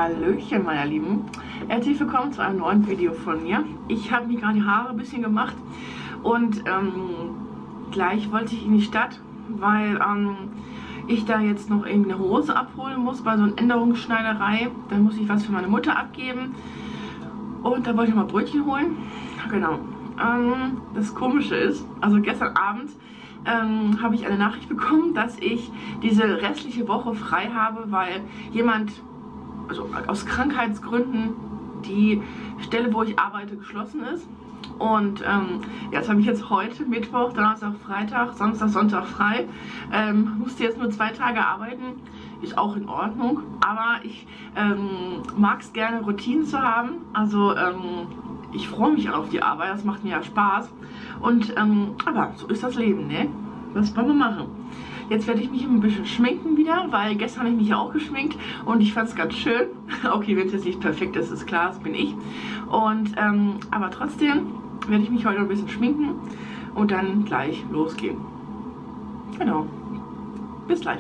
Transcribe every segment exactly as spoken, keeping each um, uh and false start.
Hallöchen, meine Lieben. Herzlich willkommen zu einem neuen Video von mir. Ich habe mir gerade die Haare ein bisschen gemacht und ähm, gleich wollte ich in die Stadt, weil ähm, ich da jetzt noch irgendeine Hose abholen muss bei so einer Änderungsschneiderei. Da muss ich was für meine Mutter abgeben und da wollte ich mal Brötchen holen. Genau. Ähm, das Komische ist, also gestern Abend ähm, habe ich eine Nachricht bekommen, dass ich diese restliche Woche frei habe, weil jemand, also aus Krankheitsgründen, die Stelle, wo ich arbeite, geschlossen ist. Und ähm, jetzt habe ich jetzt heute Mittwoch, Donnerstag, Freitag, Samstag, Sonntag frei. Ähm, musste jetzt nur zwei Tage arbeiten, ist auch in Ordnung. Aber ich ähm, mag es gerne, Routinen zu haben. Also ähm, ich freue mich auf die Arbeit, das macht mir ja Spaß. Und ähm, aber so ist das Leben, ne? Was wollen wir machen? Jetzt werde ich mich ein bisschen schminken wieder, weil gestern habe ich mich ja auch geschminkt und ich fand es ganz schön. Okay, wenn es jetzt nicht perfekt ist, ist klar, das bin ich. Und ähm, aber trotzdem werde ich mich heute ein bisschen schminken und dann gleich losgehen. Genau. Bis gleich.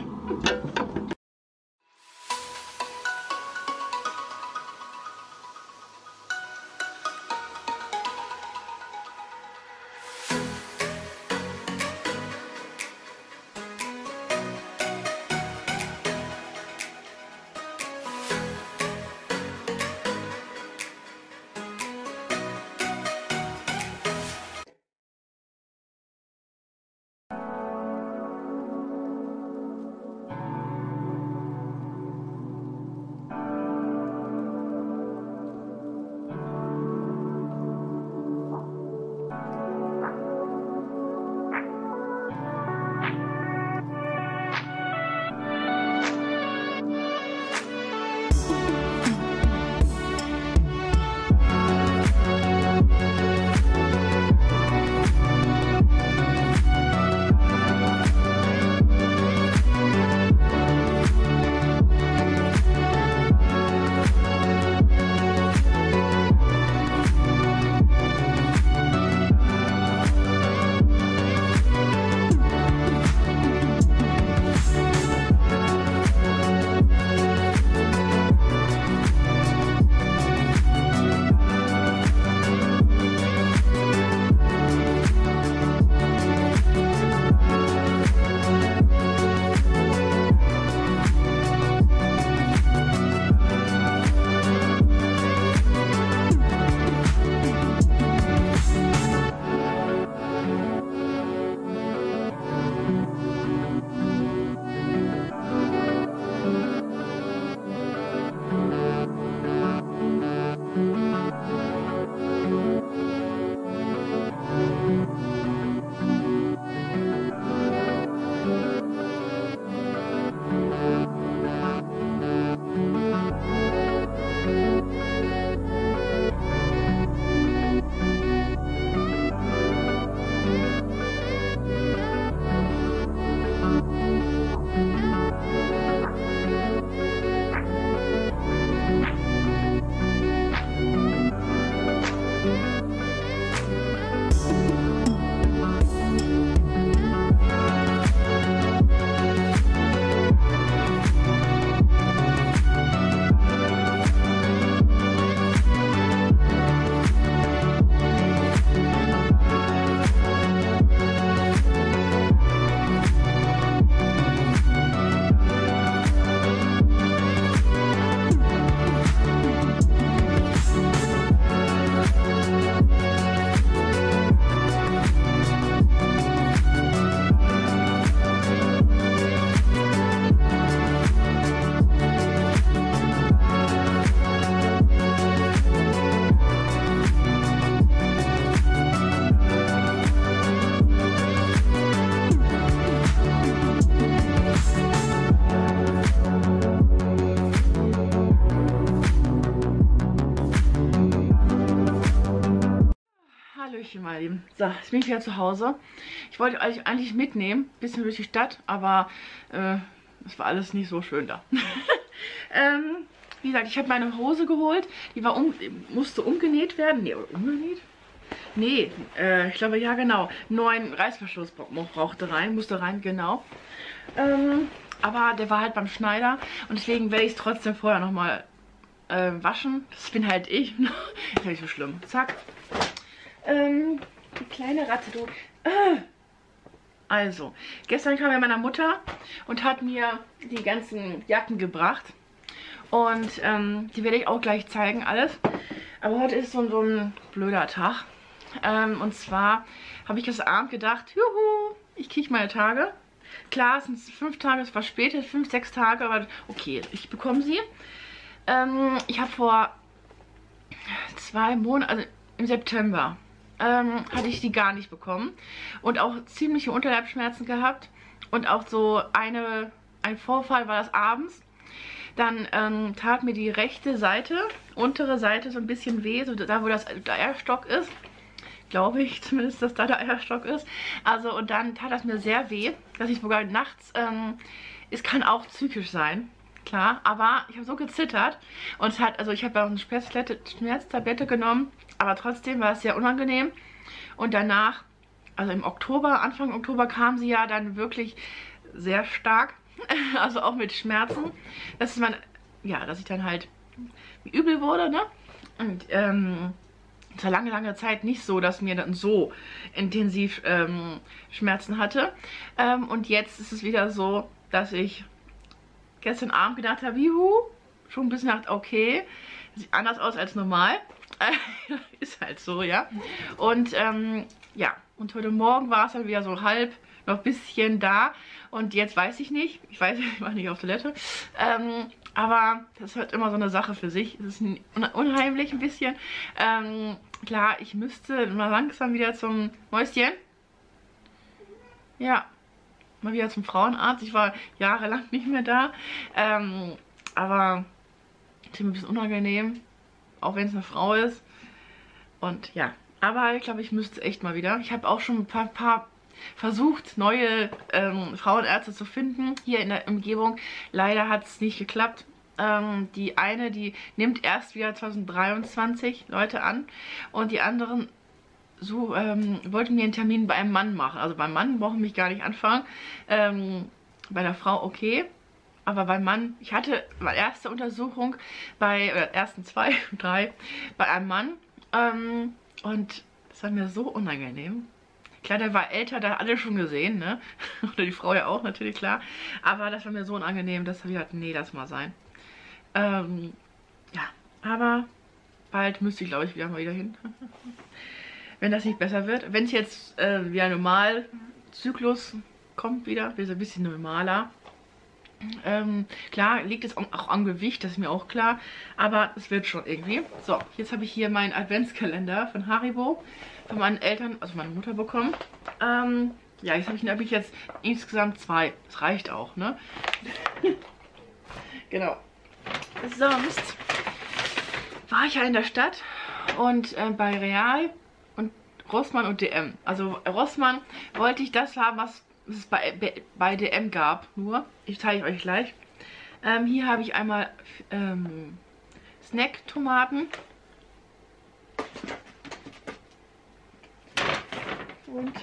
Hallöchen, meine Lieben. So, jetzt bin ich wieder zu Hause. Ich wollte euch eigentlich mitnehmen, bisschen durch die Stadt, aber äh, es war alles nicht so schön da. ähm, wie gesagt, ich habe meine Hose geholt, die war um, musste umgenäht werden. Nee, umgenäht? Nee, äh, ich glaube, ja genau. Neuen Reißverschluss brauchte rein, musste rein, genau. Ähm, aber der war halt beim Schneider und deswegen werde ich es trotzdem vorher nochmal äh, waschen. Das bin halt ich. Ist nicht so schlimm. Zack. Ähm, die kleine Ratte, du. Äh. Also, gestern kam ja meine Mutter und hat mir die ganzen Jacken gebracht. Und ähm, die werde ich auch gleich zeigen, alles. Aber heute ist so, so ein blöder Tag. Ähm, und zwar habe ich gestern Abend gedacht, juhu, ich kriege meine Tage. Klar, es sind fünf Tage verspätet, fünf, sechs Tage, aber okay, ich bekomme sie. Ähm, ich habe vor zwei Monaten, also im September, ähm, hatte ich die gar nicht bekommen. Und auch ziemliche Unterleibsschmerzen gehabt. Und auch so eine, ein Vorfall war das abends. Dann ähm, tat mir die rechte Seite, untere Seite so ein bisschen weh, so da wo das der Eierstock ist. Glaube ich zumindest, dass da der Eierstock ist. Also und dann tat das mir sehr weh, dass ich sogar nachts, ähm, es kann auch psychisch sein, klar. Aber ich habe so gezittert und es hat, also ich habe auch eine Schmerztablette genommen, aber trotzdem war es sehr unangenehm. Und danach, also im Oktober, Anfang Oktober kam sie ja dann wirklich sehr stark. Also auch mit Schmerzen, dass man, ja, dass ich dann halt übel wurde, ne? Und ähm, es war lange, lange Zeit nicht so, dass mir dann so intensiv ähm, Schmerzen hatte. Ähm, und jetzt ist es wieder so, dass ich gestern Abend gedacht habe, juhu, schon ein bisschen gedacht, okay, sieht anders aus als normal. Ist halt so, ja. Und ähm, ja, und heute Morgen war es dann wieder so halb, noch ein bisschen da. Und jetzt weiß ich nicht. Ich weiß, ich war nicht auf Toilette. Ähm, aber das ist halt immer so eine Sache für sich. Es ist unheimlich ein bisschen. Ähm, klar, ich müsste mal langsam wieder zum Mäuschen. Ja, mal wieder zum Frauenarzt. Ich war jahrelang nicht mehr da. Ähm, aber es ist ein bisschen unangenehm. Auch wenn es eine Frau ist. Und ja, aber ich glaube, ich müsste echt mal wieder. Ich habe auch schon ein paar, paar versucht, neue ähm, Frauenärzte zu finden hier in der Umgebung. Leider hat es nicht geklappt. Ähm, die eine, die nimmt erst wieder zwanzig dreiundzwanzig Leute an und die anderen so, ähm, wollten mir einen Termin bei einem Mann machen. Also beim Mann brauchen mich gar nicht anfangen. Ähm, bei der Frau okay. Aber beim Mann, ich hatte meine erste Untersuchung bei, äh, ersten zwei, drei, bei einem Mann. Ähm, und das war mir so unangenehm. Klar, der war älter, da hat alle schon gesehen, ne? Oder die Frau ja auch, natürlich, klar. Aber das war mir so unangenehm, dass wir halt, nee, lass mal sein. Ähm, ja, aber bald müsste ich, glaube ich, wieder mal wieder hin. Wenn das nicht besser wird. Wenn es jetzt äh, wieder normal Zyklus kommt wieder, wird es ein bisschen normaler. Ähm, klar, liegt es auch am Gewicht, das ist mir auch klar. Aber es wird schon irgendwie. So, jetzt habe ich hier meinen Adventskalender von Haribo von meinen Eltern, also meiner Mutter bekommen. Ähm, ja, jetzt habe ich, hab ich jetzt insgesamt zwei. Das reicht auch, ne? Genau. Sonst war ich ja in der Stadt und äh, bei Real und Rossmann und D M. Also Rossmann wollte ich das haben, was es bei, bei D M gab, nur. Ich zeige euch gleich. Ähm, hier habe ich einmal ähm, Snack-Tomaten. Und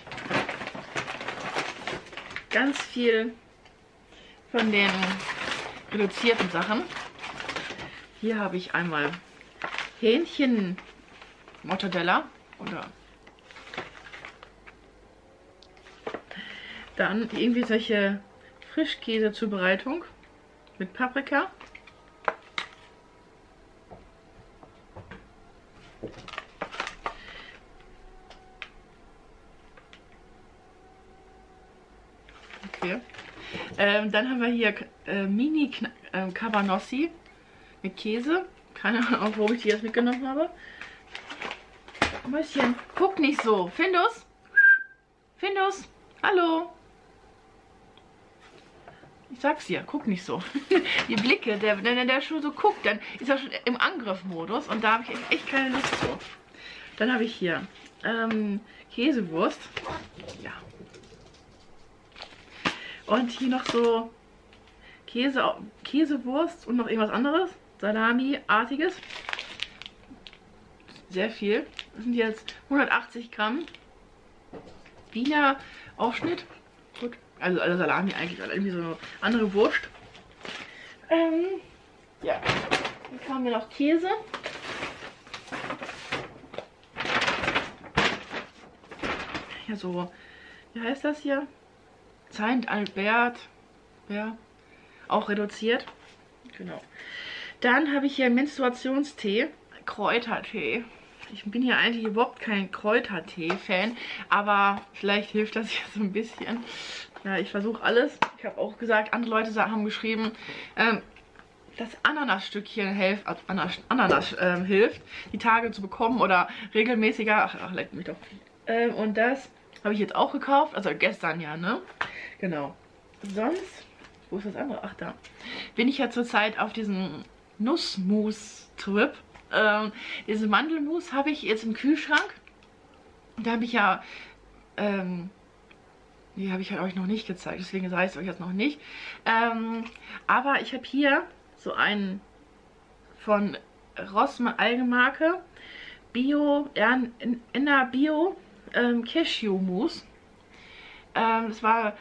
ganz viel von den reduzierten Sachen. Hier habe ich einmal Hähnchen Mortadella oder dann irgendwie solche Frischkäse-Zubereitung mit Paprika. Okay. Ähm, dann haben wir hier äh, Mini äh, Cabanossi mit Käse. Keine Ahnung, wo ich die jetzt mitgenommen habe. Mäuschen, guck nicht so. Findus? Findus? Hallo? Ich sag's dir, guck nicht so. Die Blicke, der, wenn der schon so guckt, dann ist er schon im Angriffmodus und da habe ich echt keine Lust zu. Dann habe ich hier ähm, Käsewurst. Ja. Und hier noch so Käse, Käsewurst und noch irgendwas anderes. Salami-artiges. Sehr viel. Das sind jetzt hundertachtzig Gramm. Wiener Aufschnitt. Gut. Also, also Salami eigentlich. Oder irgendwie so eine andere Wurst. Ähm, ja. Dann kam mir noch Käse. Ja, so, wie heißt das hier? Saint Albert. Ja, auch reduziert. Genau. Dann habe ich hier Menstruationstee. Kräutertee. Ich bin hier eigentlich überhaupt kein Kräutertee-Fan, aber vielleicht hilft das ja so ein bisschen. Ja, ich versuche alles. Ich habe auch gesagt, andere Leute haben geschrieben, ähm, das Ananasstückchen hilft, also Ananas, Ananas ähm, hilft, die Tage zu bekommen oder regelmäßiger. Ach, ach leckt mich doch. Ähm, und das habe ich jetzt auch gekauft, also gestern ja, ne? Genau. Sonst, wo ist das andere? Ach, da. Bin ich ja zurzeit auf diesen Nussmus-Trip. Ähm, diese Mandelmus habe ich jetzt im Kühlschrank. Da habe ich ja, ähm, die habe ich halt euch noch nicht gezeigt, deswegen sage ich es euch jetzt noch nicht. Ähm, aber ich habe hier so einen von Rossmann Eigenmarke Bio, Enna Bio ähm, Cashew Mousse. Ähm, das war,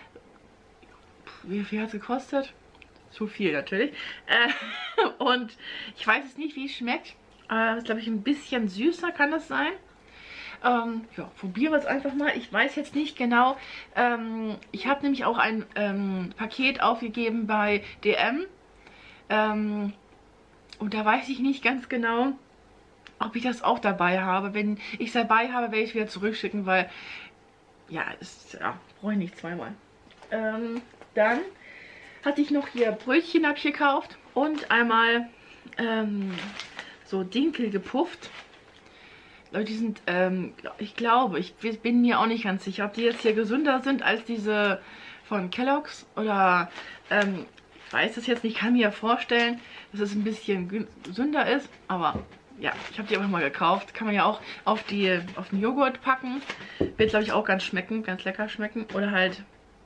wie viel hat es gekostet? Zu viel natürlich. Äh, und ich weiß jetzt nicht, wie es schmeckt. Äh, ist, glaube ich, ein bisschen süßer, kann das sein. Ähm, ja, probieren wir es einfach mal. Ich weiß jetzt nicht genau. Ähm, ich habe nämlich auch ein ähm, Paket aufgegeben bei D M. Ähm, und da weiß ich nicht ganz genau, ob ich das auch dabei habe. Wenn ich es dabei habe, werde ich es wieder zurückschicken, weil, ja, ist, ja, brauche ich nicht zweimal. Ähm, dann hatte ich noch hier Brötchen hab ich gekauft und einmal ähm, so Dinkel gepufft. Leute, die sind, ähm, ich glaube, ich bin mir auch nicht ganz sicher, ob die jetzt hier gesünder sind als diese von Kellogg's oder, ähm, ich weiß es jetzt nicht, kann mir ja vorstellen, dass es ein bisschen gesünder ist, aber ja, ich habe die einfach mal gekauft. Kann man ja auch auf, die, auf den Joghurt packen. Wird, glaube ich, auch ganz schmecken, ganz lecker schmecken. Oder halt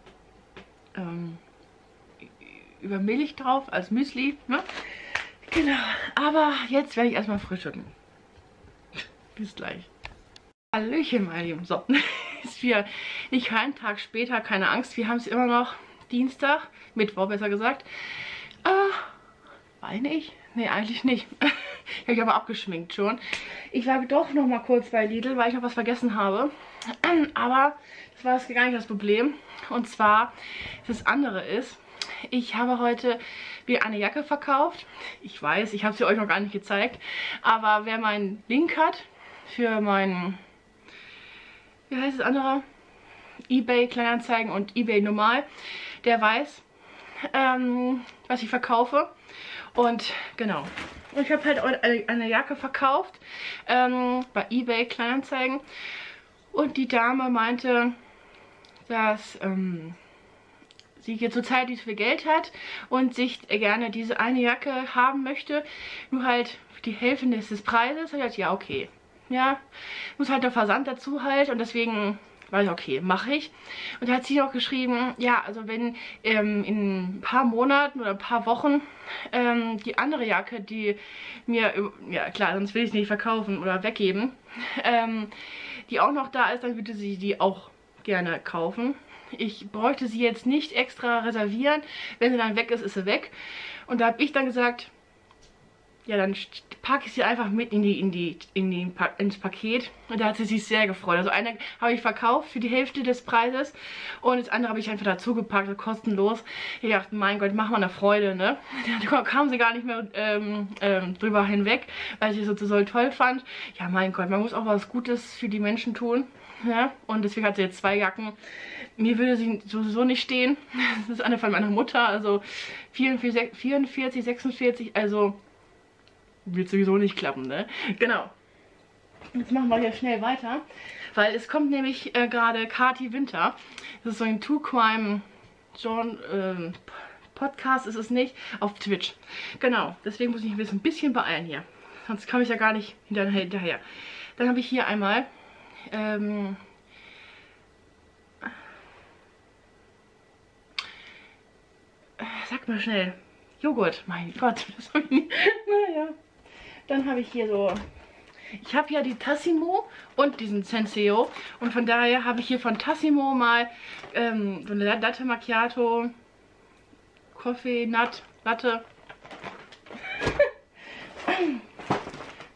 ähm, über Milch drauf, als Müsli, ne? Genau, aber jetzt werde ich erstmal frühstücken. Bis gleich. Hallöchen, meine Lieben. So, ist wieder nicht einen Tag später, keine Angst. Wir haben es immer noch Dienstag, Mittwoch besser gesagt. Äh, weine ich? Nee, eigentlich nicht. Ich habe mich aber abgeschminkt schon. Ich war doch noch mal kurz bei Lidl, weil ich noch was vergessen habe. Aber das war das gar nicht das Problem. Und zwar, das andere ist, ich habe heute wieder eine Jacke verkauft. Ich weiß, ich habe sie euch noch gar nicht gezeigt. Aber wer meinen Link hat für meinen, wie heißt das andere? eBay Kleinanzeigen und eBay Normal, der weiß, ähm, was ich verkaufe. Und genau. Und ich habe halt eine, eine Jacke verkauft ähm, bei eBay Kleinanzeigen. Und die Dame meinte, dass ähm, sie hier zurzeit nicht so viel Geld hat und sich gerne diese eine Jacke haben möchte. Nur halt die Hälfte des Preises. Und ich dachte, ja, okay. Ja, muss halt der Versand dazu halt. Und deswegen war ich, okay, mache ich. Und da hat sie auch geschrieben, ja, also wenn ähm, in ein paar Monaten oder ein paar Wochen ähm, die andere Jacke, die mir, ja klar, sonst will ich es nicht verkaufen oder weggeben, ähm, die auch noch da ist, dann würde sie die auch gerne kaufen. Ich bräuchte sie jetzt nicht extra reservieren. Wenn sie dann weg ist, ist sie weg. Und da habe ich dann gesagt, ja, dann packe ich sie einfach mit in die, in die, in die, ins Paket. Und da hat sie sich sehr gefreut. Also eine habe ich verkauft für die Hälfte des Preises. Und das andere habe ich einfach dazu gepackt, kostenlos. Ich dachte, mein Gott, mach mal eine Freude, ne? Da kam sie gar nicht mehr ähm, ähm, drüber hinweg, weil ich es so, so toll fand. Ja, mein Gott, man muss auch was Gutes für die Menschen tun. Ja? Und deswegen hat sie jetzt zwei Jacken. Mir würde sie sowieso nicht stehen. Das ist eine von meiner Mutter, also vierundvierzig, sechsundvierzig, also wird sowieso nicht klappen, ne? Genau. Jetzt machen wir hier schnell weiter, weil es kommt nämlich äh, gerade Kati Winter. Das ist so ein True Crime John, äh, Podcast, ist es nicht, auf Twitch. Genau, deswegen muss ich mich ein bisschen beeilen hier. Sonst komme ich ja gar nicht hinterher. Dann habe ich hier einmal ähm, sag mal schnell. Joghurt, mein Gott, das habe ich nicht. Naja. Dann habe ich hier so, ich habe ja die Tassimo und diesen Senseo. Und von daher habe ich hier von Tassimo mal ähm, so eine Latte Macchiato, Coffee Nut, Latte.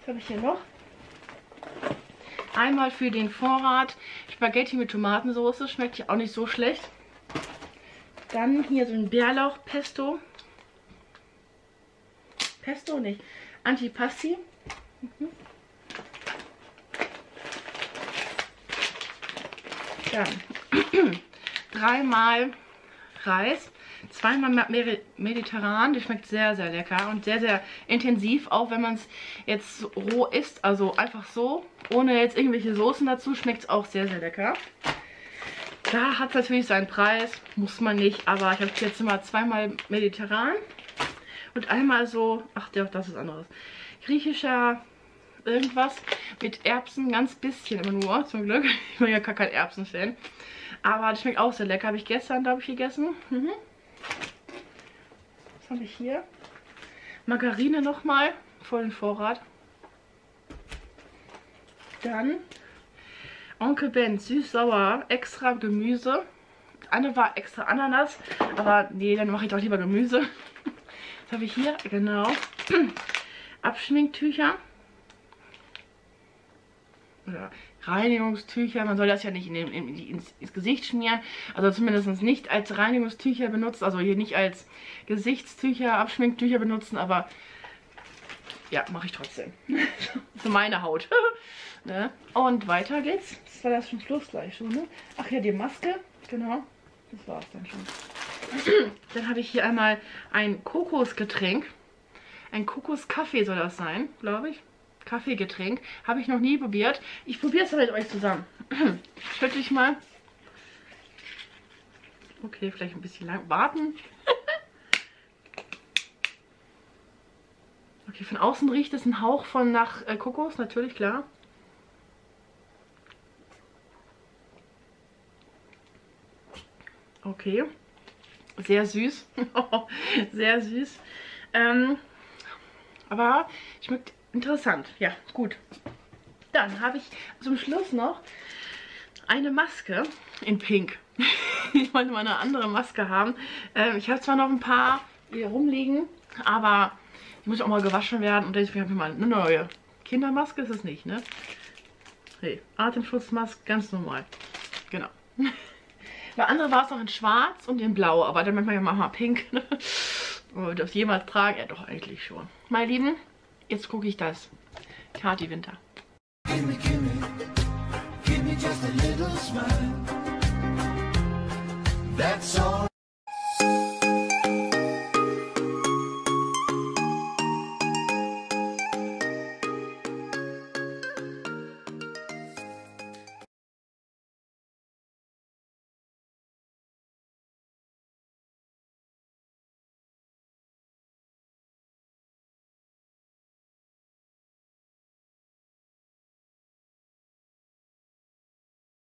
Was habe ich hier noch? Einmal für den Vorrat Spaghetti mit Tomatensauce. Schmeckt ja auch nicht so schlecht. Dann hier so ein Bärlauch-Pesto. Pesto nicht. Antipasti. Mhm. Dann dreimal Reis. Zweimal mediterran, die schmeckt sehr, sehr lecker und sehr, sehr intensiv, auch wenn man es jetzt roh isst, also einfach so, ohne jetzt irgendwelche Soßen dazu, schmeckt es auch sehr, sehr lecker. Da hat es natürlich seinen Preis, muss man nicht, aber ich habe jetzt immer zweimal mediterran und einmal so, ach ja, das ist anderes, griechischer irgendwas mit Erbsen, ganz bisschen immer nur, zum Glück. Ich bin ja gar kein Erbsen-Fan, aber das schmeckt auch sehr lecker, habe ich gestern, glaube ich, gegessen. Mhm. Was habe ich hier? Margarine nochmal, vollen Vorrat. Dann Onkel Ben, süß-sauer, extra Gemüse. Anne war extra Ananas, aber nee, dann mache ich doch lieber Gemüse. Was habe ich hier? Genau. Abschminktücher. Oder Reinigungstücher. Man soll das ja nicht in den, in, ins, ins Gesicht schmieren. Also zumindest nicht als Reinigungstücher benutzen. Also hier nicht als Gesichtstücher, Abschminktücher benutzen. Aber ja, mache ich trotzdem. Für meine Haut. Ne? Und weiter geht's. Das war das zum Schluss gleich schon. Ne? Ach ja, die Maske. Genau. Das war's dann schon. Dann habe ich hier einmal ein Kokosgetränk. Ein Kokoskaffee soll das sein, glaube ich. Kaffeegetränk. Habe ich noch nie probiert. Ich probiere es mit euch zusammen. Schüttle ich mal. Okay, vielleicht ein bisschen lang warten. Okay, von außen riecht es ein Hauch von nach äh, Kokos, natürlich, klar. Okay. Sehr süß. Sehr süß. Ähm, aber schmeckt interessant. Ja, gut. Dann habe ich zum Schluss noch eine Maske in Pink. Ich wollte mal eine andere Maske haben. Ähm, ich habe zwar noch ein paar hier rumliegen, aber die muss auch mal gewaschen werden. Und deswegen habe ich mal eine neue. Kindermaske ist es nicht, ne? Nee, Atemschutzmaske, ganz normal. Genau. Bei anderen war es noch in schwarz und in blau, aber dann manchmal ja mal pink. Und das jemals tragen? Ja, doch, eigentlich schon. Meine Lieben, jetzt gucke ich das. Kati Winter. Give me, give me, give me just a little smile. That's all.